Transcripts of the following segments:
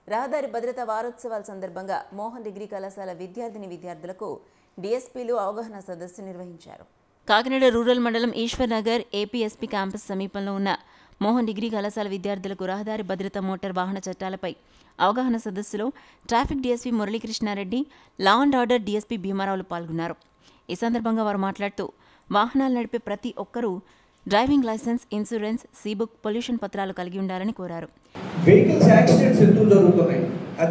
రహదారి భద్రతా వారోత్సవాల సందర్భంగా మోహన్ డిగ్రీ కళాశాల విద్యార్థులకు డీఎస్పీలు అవగాహన సదస్సు నిర్వహించారు. కాకినాడ రూరల్ మండలం ఈశ్వర్ నగర్ ఏపీఎస్పీ క్యాంపస్ సమీపంలో ఉన్న మోహన్ డిగ్రీ కళాశాల విద్యార్థులకు రహదారి భద్రత మోటార్ వాహన చట్టాలపై అవగాహన సదస్సులో traffic DSP Muralikrishnareddy, law and order DSP భీమారావులు పాల్గొన్నారు. ఈ సందర్భంగా వారు మాట్లాడుతూ వాహనాలు నడిపే ప్రతి ఒక్కరూ driving licence, insurance, C book, pollution పత్రాలు కలిగి ఉండాలని కోరారు. వెహికల్స్ యాక్సిడెంట్స్ ఎందుకు జరుగుతున్నాయి?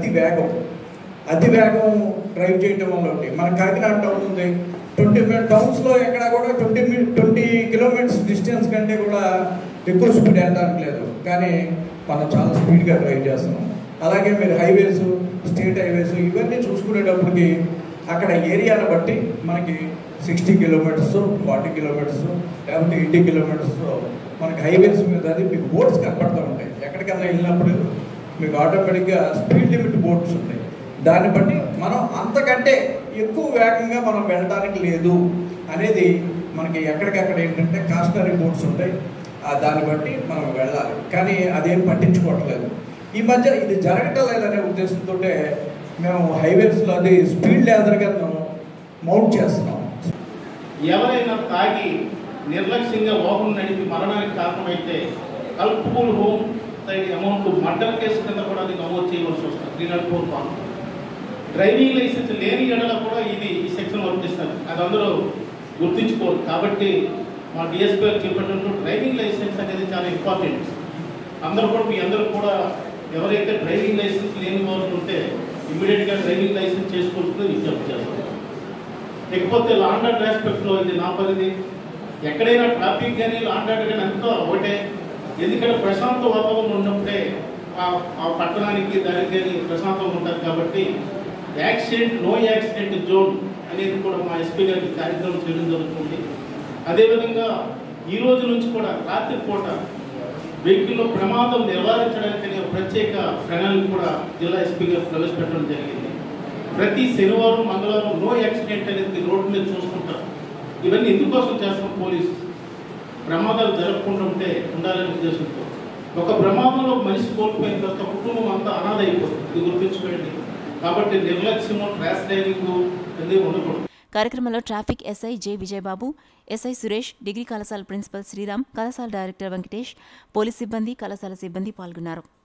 అతి వేగం డ్రైవ్ చేయడం వల్ల మన కాకినాడ టౌన్ ఉంది, 20 టౌన్స్లో ఎక్కడ కూడా 20 కిలోమీటర్స్ డిస్టెన్స్ కంటే కూడా ఎక్కువ స్పీడ్ వెళ్ళడానికి లేదు, కానీ మనం చాలా స్పీడ్గా డ్రైవ్ చేస్తున్నాం. అలాగే మీరు హైవేస్, స్టేట్ హైవేస్ ఇవన్నీ చూసుకునేటప్పటికి అక్కడ ఏరియాను బట్టి మనకి 60 కిలోమీటర్స్, 40 కిలోమీటర్స్, లేకపోతే 80 కిలోమీటర్స్ మనకి హైవేస్ మీద అది మీకు బోర్డ్స్ కనపడుతూ ఉంటాయి. ఎక్కడికన్నా వెళ్ళినప్పుడు మీకు ఆటోమేటిక్గా స్పీడ్ లిమిట్ బోర్డ్స్ ఉంటాయి. దాన్ని బట్టి మనం అంతకంటే ఎక్కువ వేగంగా మనం వెళ్ళడానికి లేదు అనేది మనకి ఎక్కడికక్కడ ఏంటంటే కాస్టనరీ బోర్డ్స్ ఉంటాయి. దాన్ని బట్టి మనం వెళ్ళాలి, కానీ అదేం పట్టించుకోవట్లేదు. ఈ మధ్య ఇది జరగటం లేదనే ఉద్దేశంతో మేము హైవేస్లో అది స్పీడ్ లేదర్గా మౌంట్ చేస్తున్నాం. ఎవరైనా తాగి నిర్లక్ష్యంగా వాహనం నడిపి మరణానికి కారణమైతే culpable homicide amount murder case కింద కూడా అది నమోదు చేయవలసి వస్తుంది. 304 డ్రైవింగ్ లైసెన్స్ లేని ఎడల కూడా ఈ సెక్షన్ వర్తిస్తుంది. అది అందరూ గుర్తుంచుకోరు. కాబట్టి మా డిఎస్పీ గారు చెప్పినట్టు డ్రైవింగ్ లైసెన్స్ అనేది చాలా ఇంపార్టెంట్. అందరూ కూడా మీ అందరూ కూడా ఎవరైతే డ్రైవింగ్ లైసెన్స్ లేని వారు ఉంటే ఇమ్మీడియట్గా డ్రైవింగ్ లైసెన్స్ చేసుకుంటూ విజ్ఞప్తి చేస్తారు. లేకపోతే లా అండ్ ఆర్డర్ ఆస్పెక్ట్లో ఇది నా పరిధి. ఎక్కడైనా ట్రాఫిక్ కానీ లా అండ్ ఆర్డర్ కానీ అంతా ఒకటే. ఎందుకంటే ప్రశాంత వాతావరణం ఉన్నప్పుడే ఆ పట్టణానికి దానికి కానీ ప్రశాంతంగా ఉంటుంది. కాబట్టి యాక్సిడెంట్, నో యాక్సిడెంట్ జోన్ అనేది కూడా మా ఎస్పీ గారికి కార్యక్రమం చేయడం జరుగుతుంది. అదేవిధంగా ఈ రోజు నుంచి కూడా రాత్రిపూట వెహికల్లో ప్రమాదం నివారించడానికి ప్రత్యేక ప్రణాళిక కూడా జిల్లా ఎస్పీ గారు ప్రవేశపెట్టడం జరిగింది. ప్రతి శనివారం, మంగళవారం నో యాక్సిడెంట్ అనేది రోడ్డు మీద చూసుకుంటారు. ఇవన్నీ ఎందుకోసం చేస్తాం? పోలీసు ప్రమాదాలు జరగకుండా ఉండాలనే ఉద్దేశంతో. ఒక ప్రమాదంలో మనిషి కోల్పోయిన తర్వాత కుటుంబం అంతా అనాథ అయిపోతుంది. ఇది గుర్తుంచుకోండి. కాబట్టి నిర్లక్ష్యము, ర్యాష్ డ్రైవింగ్ అనేది ఉండకూడదు. కార్యక్రమంలో traffic SI J Vijayababu, SI Suresh, degree కళాశాల ప్రిన్సిపల్ శ్రీరామ్, కళాశాల డైరెక్టర్ వెంకటేష్, పోలీస్ సిబ్బంది, కళాశాల సిబ్బంది పాల్గొన్నారు.